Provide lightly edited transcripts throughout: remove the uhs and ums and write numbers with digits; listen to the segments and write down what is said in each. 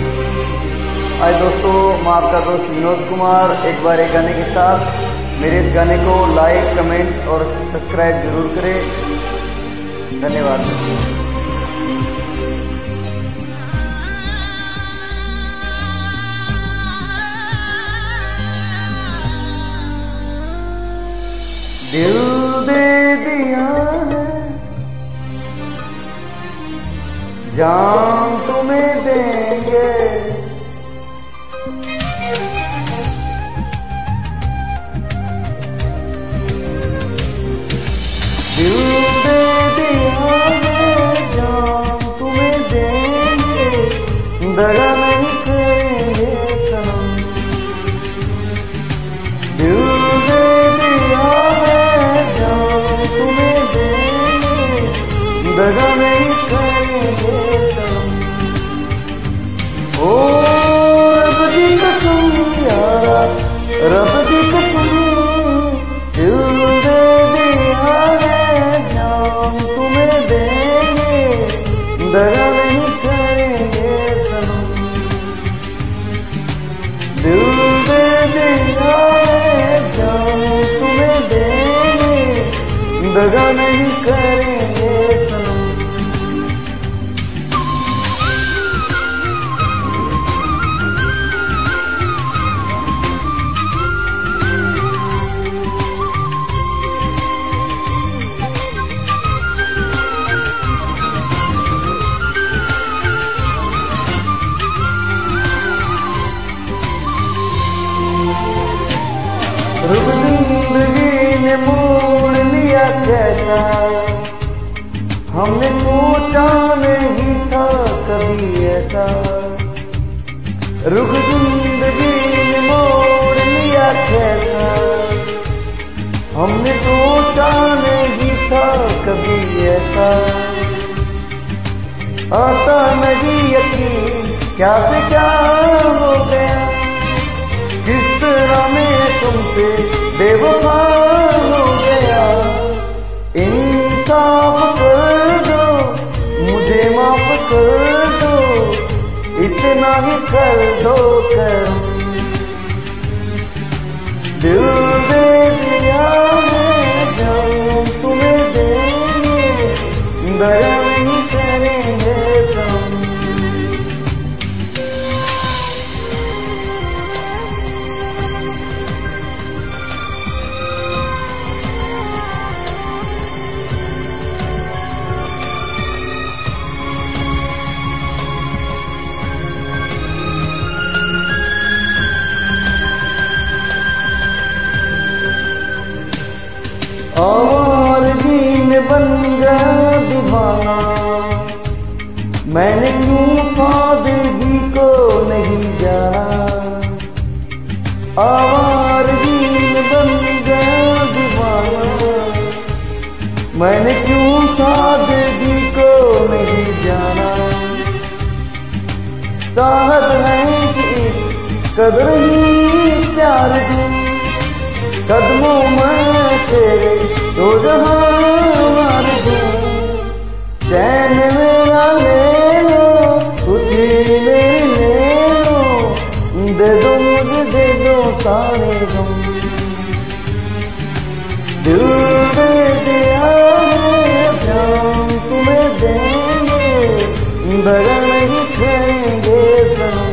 आज दोस्तों, मैं आपका दोस्त विनोद कुमार एक बार एक गाने के साथ मेरे इस गाने को लाइक, कमेंट और सब्सक्राइब जरूर करें। धन्यवाद। दिल दे दिया है, जान तुम्हें देंगे, दिल दे दिया है, जान तुम्हें देंगे, दगा नहीं करेंगे सनम। दिल दे दिया है, जान तुम्हें देंगे, दगा नहीं करेंगे सनम। ओ रब दी कसम यारा, रब दी कसम, दिल दे दिया है, जान तुम्हें देंगे, दगा नहीं करेंगे सनम। दिल दे दिया है, जान तुम्हें देंगे, दगा नहीं करेंगे सनम। रुक जिंदगी ने मोड़ लिया कैसा, हमने सोचा नहीं था कभी ऐसा। रुक जिंदगी ने मोड़ लिया कैसा, हमने सोचा नहीं था कभी ऐसा। आता नहीं यकीन क्या से क्या हो गया, किस तरह मैं तुमसे बेवफा हो गया। इंसाफ कर दो, मुझे माफ कर दो, इतना ही कर दो करम। दिल दे दिया है, जान तुम्हें देंगे, दया नहीं करेंगे सनम। आवारगी में बन गया दीवाना, मैंने क्यों सादगी को नहीं जाना। आवारगी में बन गया दीवाना, मैंने क्यों सादगी को नहीं जाना। चाहत है कि इस कदर ही प्यार दूं, कदमों में तेरे दो जहां मार दूं। चैन मेरा ले लो, खुशी मेरी ले लो, दे दो मुझे दे दो सारे गम। दिल दे दिया है, जान तुम्हें देंगे, दगा नहीं करेंगे सनम।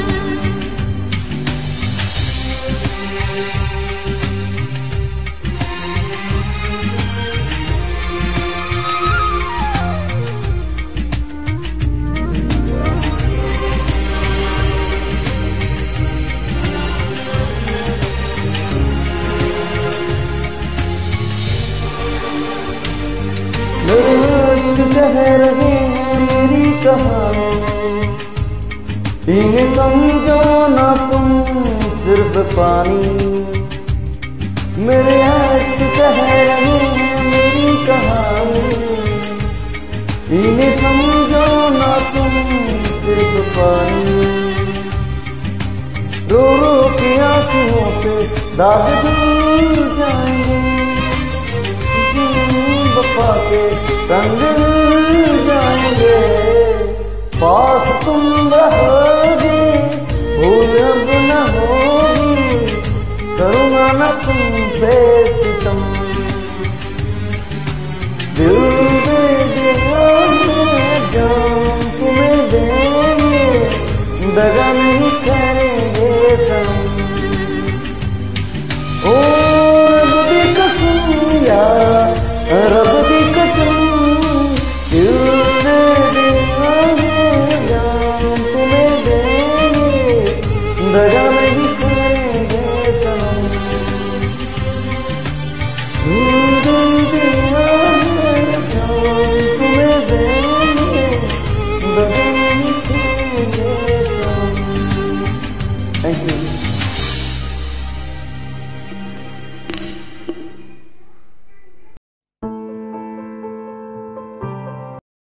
इश्क कह रहे हैं मेरी कहानी, इन्हें समझो ना तुम सिर्फ पानी। मेरे इश्क कह रहे हैं मेरी कहानी, इन्हें समझो ना तुम सिर्फ पानी। रो रो के आंसुओं से दाग धुल जाएंगे, वफा के रंग जाएंगे। पास तुम रहोगे करूँगा ना तुम पे सितम। दिल दे दिया है जान तुम्हें देंगे, दगा नहीं करेंगे सनम। ओ रब दी कसम या रब दी कसम, दिल दे दिया है जान तुम्हें देंगे, दगा नहीं